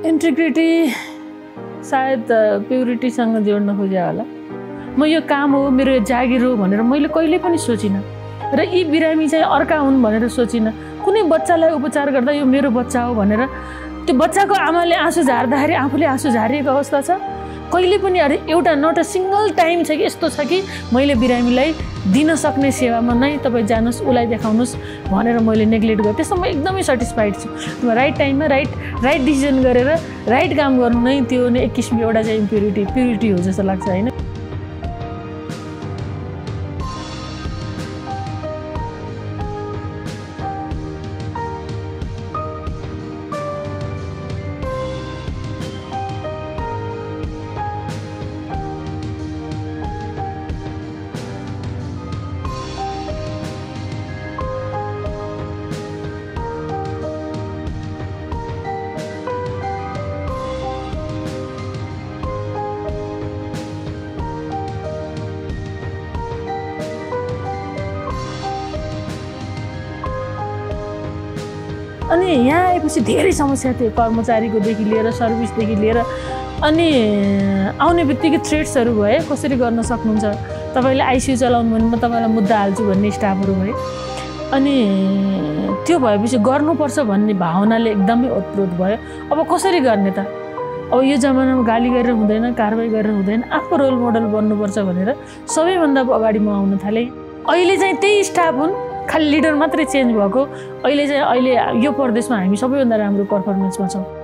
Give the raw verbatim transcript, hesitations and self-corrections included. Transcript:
Integrity सायद प्युरिटीसँग जोड्न खोजे होला। म यो काम हो, मेरो यो जागिर हो भनेर मैले कहिले पनि सोचिनँ र यी बिरामी चाहिँ अर्का हुन् भनेर सोचिनँ। कुनै बच्चालाई उपचार गर्दा यो मेरो बच्चा हो भनेर त्यो बच्चाको आमाले आँसु झार्दाखेरि आफूले आँसु झारिएको अवस्था छ। कहिले पनि अरे एउटा नट अ सिङ्गल टाइम छ कि यस्तो छ कि मैले बिरामीलाई दिन सक्ने सेवामा नै तपाईँ जानुहोस्, उसलाई देखाउनुहोस् भनेर मैले नेग्लेक्ट गरेँ। त्यसमा म एकदमै सेटिस्फाइड छु। राइट टाइममा राइट राइट डिसिजन गरेर राइट काम गर्नु नै त्यो नै एक किसिमको एउटा चाहिँ इम्प्युरिटी प्युरिटी हो जस्तो लाग्छ होइन। अनि यहाँ आएपछि धेरै समस्या थियो, कर्मचारीकोदेखि लिएर सर्भिसदेखि लिएर। अनि आउने बित्तिकै थ्रेट्सहरू भए, कसरी गर्न सक्नुहुन्छ, तपाईँले आइसियू चलाउनु भने म तपाईँलाई मुद्दा हाल्छु भन्ने स्टाफहरू भए। अनि त्यो भएपछि गर्नुपर्छ भन्ने भावनाले एकदमै ओतप्रोत भयो। अब कसरी गर्ने त? अब यो जमानामा गाली गरेर हुँदैन, कारवाही गरेर हुँदैन, आफू रोल मोडल बन्नुपर्छ भनेर सबैभन्दा अगाडि म आउन थालेँ। अहिले चाहिँ त्यही स्टाफ हुन्, खालि लिडर मात्रै चेन्ज भएको। अहिले चाहिँ अहिले यो प्रदेशमा हामी सबैभन्दा राम्रो पर्फर्मेन्समा छौँ।